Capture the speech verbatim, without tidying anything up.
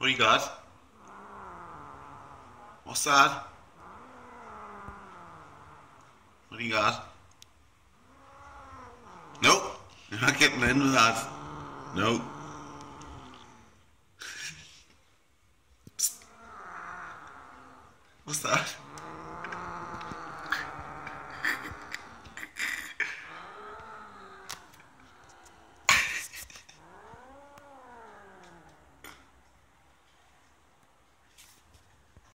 What do you got? What's that? What do you got? Nope. You're not getting in with that. Nope. What's that?